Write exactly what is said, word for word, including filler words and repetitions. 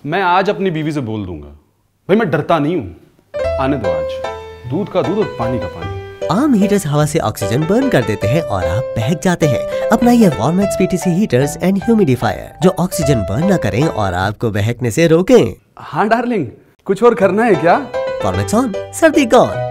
मैं आज अपनी बीवी से बोल दूंगा, भाई मैं डरता नहीं हूँ, आने दो आज, दूध का दूध और पानी का पानी। आम हीटर्स हवा से ऑक्सीजन बर्न कर देते हैं और आप बहक जाते हैं। अपनाइए Warmex PTC heaters and humidifier जो ऑक्सीजन बर्न न करें और आपको बहकने से रोकें। हाँ डार्लिंग, कुछ और करना है क्या? वॉर्मेक्स ऑन, सर्दी गॉन।